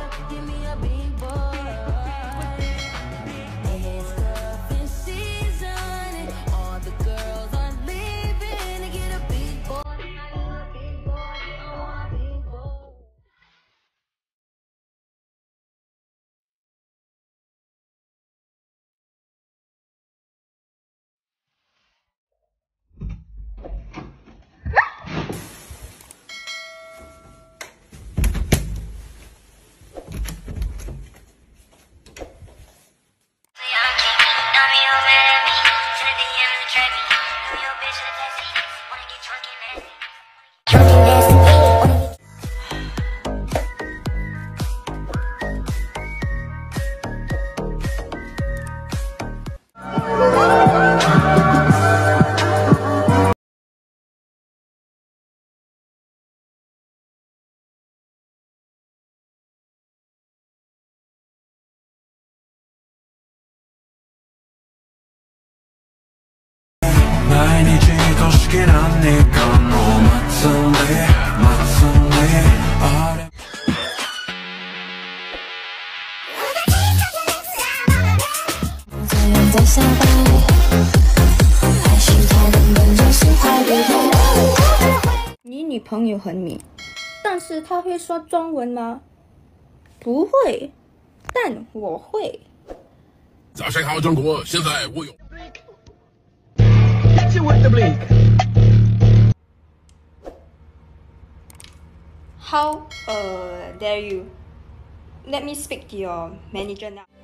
Give me a big boy. It's cuffing season and all the girls are leaving to get a big boy. I want a big boy. I want a big boy. 你女朋友很美，但是她会说中文吗？不会，但我会。 早上好，中国！现在我有。 How dare you? Let me speak to your manager now.